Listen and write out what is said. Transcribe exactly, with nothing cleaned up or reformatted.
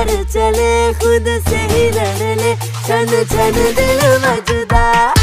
पर चले खुद से ही लड़ ले, छन छन दिल मजदा।